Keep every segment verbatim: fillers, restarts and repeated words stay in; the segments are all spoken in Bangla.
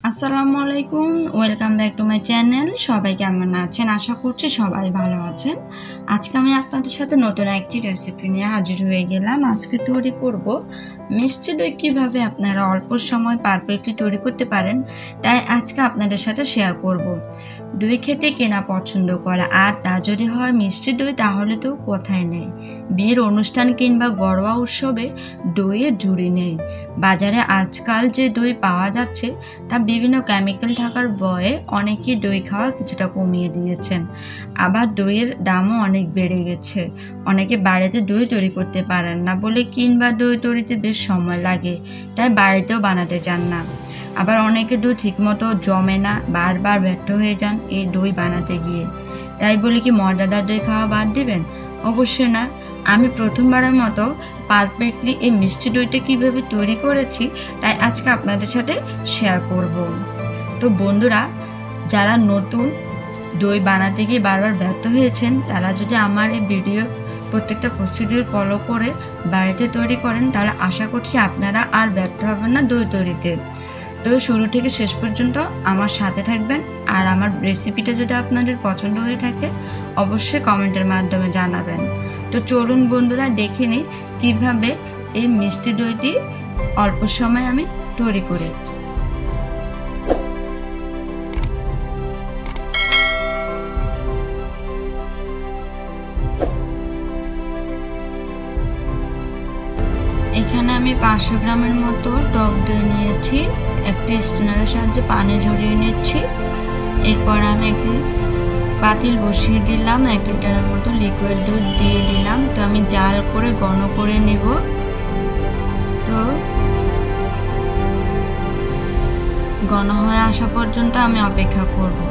আসসালামু আলাইকুম, welcome back to my channel. সবাই কেমন আছেন? আশা করছি সবাই ভালো আছেন। আজকে আমি আপনাদের সাথে নতুন একটি রেসিপি নিয়ে হাজির হয়ে গেলাম। আজকে তৈরি করব মিষ্টি দই। কীভাবে আপনারা অল্প সময় পারফেক্টলি তৈরি করতে পারেন, তাই আজকে আপনাদের সাথে শেয়ার করব। দই খেতে কেনা পছন্দ করা, আর তা যদি হয় মিষ্টি দই, তাহলে তো কথাই নেই। বিয়ের অনুষ্ঠান কিংবা ঘরোয়া উৎসবে দইয়ের জুড়ি নেই। বাজারে আজকাল যে দই পাওয়া যাচ্ছে তা বিভিন্ন কেমিক্যাল থাকার ভয়ে অনেকেই দই খাওয়া কিছুটা কমিয়ে দিয়েছেন। আবার দইয়ের দামও অনেক বেড়ে গেছে। অনেকে বাড়িতে দই তৈরি করতে পারেন না বলে কিংবা দই তৈরিতে বেশ সময় লাগে, তাই বাড়িতেও বানাতে চান না। আবার অনেকে দই ঠিকমতো জমে না, বারবার ব্যর্থ হয়ে যান এই দই বানাতে গিয়ে। তাই বলে কি মজাদার দই খাওয়া বাদ দিবেন? অবশ্যই না। আমি প্রথমবারের মতো পারফেক্টলি এই মিষ্টি দইটা কীভাবে তৈরি করেছি, তাই আজকে আপনাদের সাথে শেয়ার করব। তো বন্ধুরা, যারা নতুন দই বানাতে গিয়ে বারবার ব্যর্থ হয়েছেন, তারা যদি আমার এই ভিডিও প্রত্যেকটা প্রসিডিউর ফলো করে বাড়িতে তৈরি করেন, তাহলে আশা করছি আপনারা আর ব্যর্থ হবেন না দই তৈরিতে। তো শুরু থেকে শেষ পর্যন্ত আমার সাথে থাকবেন। আর আমার রেসিপিটা যদি আপনাদের পছন্দ হয়ে থাকে, অবশ্যই কমেন্টের মাধ্যমে জানাবেন। তো চলুন বন্ধুরা, দেখে নিই কীভাবে এই মিষ্টি দইটি অল্প সময় আমি তৈরি করি। এখানে আমি পাঁচশো গ্রামের মতো টক দই নিয়েছি। একটি স্ট্রেনারের সাহায্যে পানি ঝরিয়ে নিচ্ছি। এরপর আমি একটি পাতিল বসিয়ে দিলাম, এক লিটারের মতো লিকুইড দুধ দিয়ে দিলাম। তো আমি জাল করে ঘন করে নেব। তো ঘন হয়ে আসা পর্যন্ত আমি অপেক্ষা করব।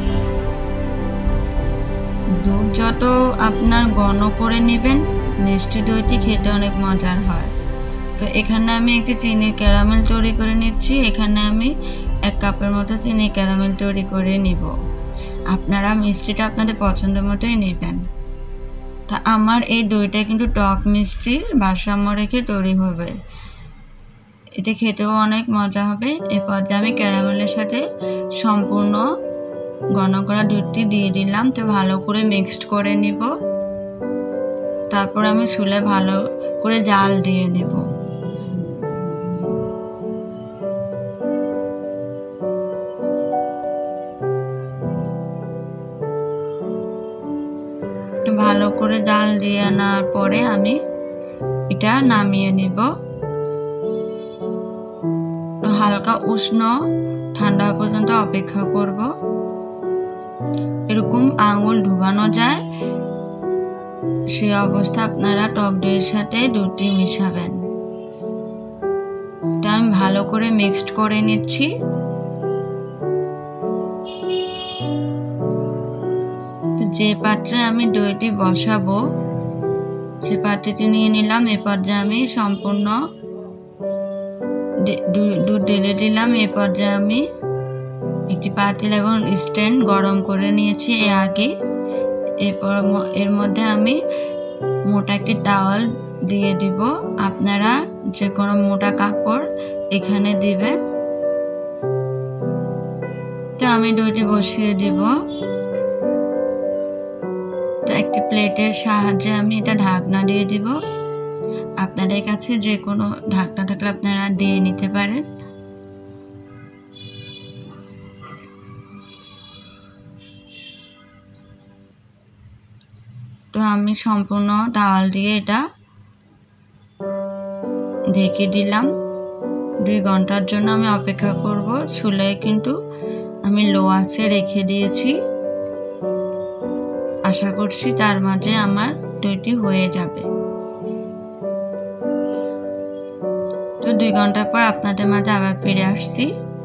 দুধ যত আপনার ঘন করে নেবেন, মিষ্টি দইটি খেতে অনেক মজার হয়। তো এখানে আমি একটি চিনির ক্যারামেল তৈরি করে নিচ্ছি। এখানে আমি এক কাপের মতো চিনির ক্যারামেল তৈরি করে নিব। আপনারা মিষ্টিটা আপনাদের পছন্দ মতোই নেবেন। তা আমার এই দইটা কিন্তু টক মিষ্টির ভারসাম্য রেখে তৈরি হবে। এতে খেতেও অনেক মজা হবে। এরপর আমি ক্যারামেলের সাথে সম্পূর্ণ ঘন করা দুধটি দিয়ে দিলাম। তো ভালো করে মিক্সড করে নিব। তারপর আমি চুলায় ভালো করে জাল দিয়ে নেব। ভালো করে জাল দিয়ে আনার পরে আমি এটা নামিয়ে নিব। হালকা উষ্ণ ঠান্ডা পর্যন্ত অপেক্ষা করব। এরকম আঙুল ডুবানো যায় সেই অবস্থা আপনারা টক দইয়ের সাথে দুধটি মিশাবেন। তা আমি ভালো করে মিক্সড করে নিচ্ছি। যে পাত্রে আমি দইটি বসাবো সে পাত্রটি নিয়ে নিলাম। এ পর্যায়ে আমি সম্পূর্ণ দুধ ঢেলে দিলাম। এ পর্যায়ে আমি একটি পাতিল এবং স্ট্যান্ড গরম করে নিয়েছি এর আগে। এরপর এর মধ্যে আমি মোটা একটি টাওয়াল দিয়ে দিব। আপনারা যে কোনো মোটা কাপড় এখানে দিবেন। তো আমি দইটি বসিয়ে দিব। একটি প্লেটের সাহায্যে আমি এটা ঢাকনা দিয়ে দিব। আপনাদের কাছে যে কোনো ঢাকনা থাকলে আপনারা দিয়ে নিতে পারেন। তো আমি সম্পূর্ণ তাওয়াল দিয়ে এটা ঢেকে দিলাম। দুই ঘন্টার জন্য আমি অপেক্ষা করব। চুলায় কিন্তু আমি লো আঁচে রেখে দিয়েছি। আশা করছি তার মাঝে আমার দইটি হয়ে যাবে। তো দুই ঘন্টা পর আপনাদের মাঝে আবার ফিরে আসছি।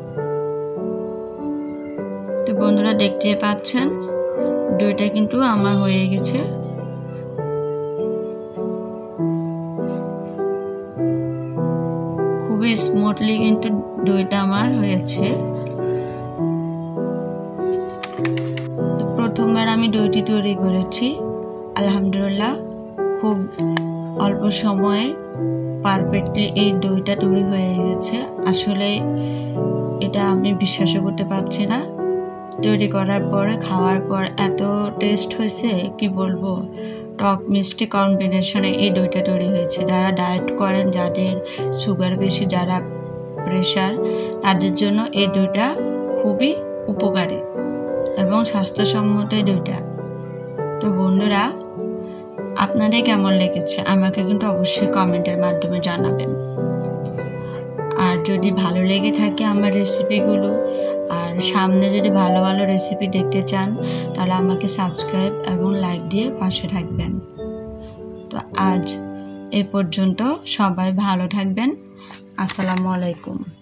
তো বন্ধুরা, দেখতে পাচ্ছেন দইটা কিন্তু আমার হয়ে গেছে। খুবই স্মুথলি কিন্তু দইটা আমার হয়েছে। প্রথমবার আমি দইটি তৈরি করেছি। আলহামদুলিল্লাহ, খুব অল্প সময়ে পারফেক্টলি এই দইটা তৈরি হয়ে গেছে। আসলে এটা আমি বিশ্বাসও করতে পারছি না। তৈরি করার পরে খাওয়ার পর এত টেস্ট হয়েছে কি বলবো, টক মিষ্টি কম্বিনেশনে এই দইটা তৈরি হয়েছে। যারা ডায়েট করেন, যাদের সুগার বেশি, যারা প্রেশার, তাদের জন্য এই দইটা খুবই উপকারী এবং স্বাস্থ্যসম্মত এই দইটা। তো বন্ধুরা, আপনাদের কেমন লেগেছে আমাকে কিন্তু অবশ্যই কমেন্টের মাধ্যমে জানাবেন। আর যদি ভালো লেগে থাকে আমার রেসিপিগুলো, আর সামনে যদি ভালো ভালো রেসিপি দেখতে চান, তাহলে আমাকে সাবস্ক্রাইব এবং লাইক দিয়ে পাশে থাকবেন। তো আজ এ পর্যন্ত, সবাই ভালো থাকবেন। আসসালামু আলাইকুম।